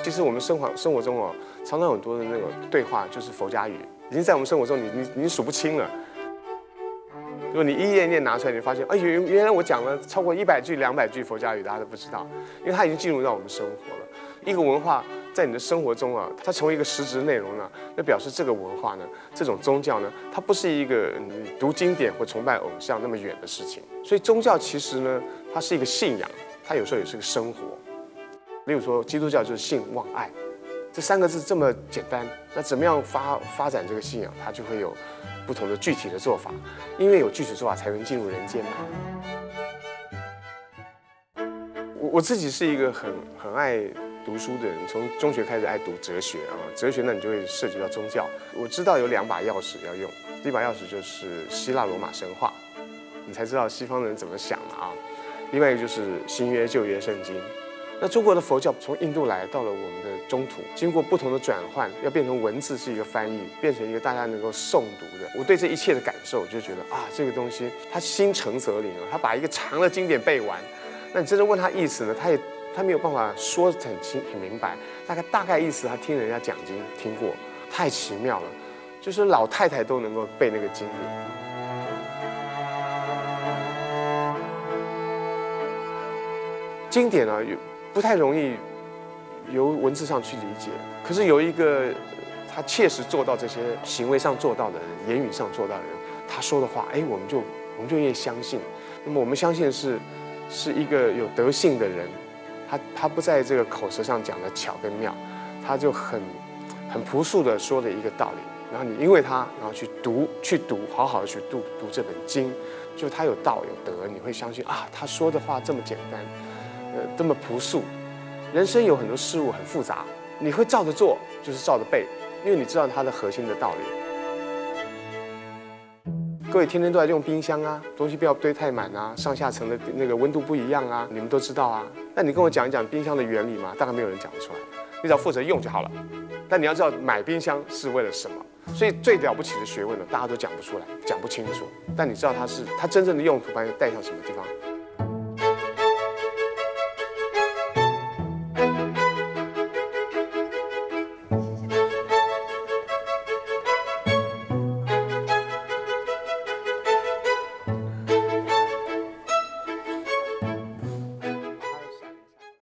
其实我们生活中哦，常常很多的那个对话就是佛家语，已经在我们生活中你数不清了。如果你一页一页拿出来，你发现，哎，原来我讲了超过100句、200句佛家语，大家都不知道，因为它已经进入到我们生活了。一个文化在你的生活中啊，它成为一个实质内容呢，那表示这个文化呢，这种宗教呢，它不是一个你读经典或崇拜偶像那么远的事情。所以宗教其实呢，它是一个信仰，它有时候也是个生活。例如说，基督教就是信望爱，这3个字这么简单，那怎么样发展这个信仰，它就会有不同的具体的做法，因为有具体的做法才能进入人间嘛。我自己是一个很爱读书的人，从中学开始爱读哲学啊，哲学呢你就会涉及到宗教。我知道有2把钥匙要用，第一把钥匙就是希腊罗马神话，你才知道西方人怎么想的啊。另外一个就是新约旧约圣经。那中国的佛教从印度来到了我们的中土，经过不同的转换，要变成文字是一个翻译，变成一个大家能够诵读的。我对这一切的感受，就觉得啊，这个东西它心诚则灵啊，他把一个长的经典背完，那你真的问他意思呢，他没有办法说得很明白，大概意思他听人家讲经听过，太奇妙了，就是老太太都能够背那个经典。经典呢，不太容易由文字上去理解，可是有一个他切实做到这些行为上做到的人，言语上做到的人，他说的话，哎，我们就愿意相信。那么我们相信是一个有德性的人，他不在这个口舌上讲的巧跟妙，他就很朴素的说了一个道理，然后你因为他，然后去读，好好的去读这本经，就他有道有德，你会相信啊，他说的话这么简单，这么朴素。人生有很多事物很复杂，你会照着做，就是照着背，因为你知道它的核心的道理。各位天天都在用冰箱啊，东西不要堆太满啊，上下层的那个温度不一样啊，你们都知道啊。那你跟我讲一讲冰箱的原理嘛？大概没有人讲得出来，你只要负责用就好了。但你要知道买冰箱是为了什么，所以最了不起的学问呢，大家都讲不出来，讲不清楚。但你知道它真正的用途，把你带向什么地方？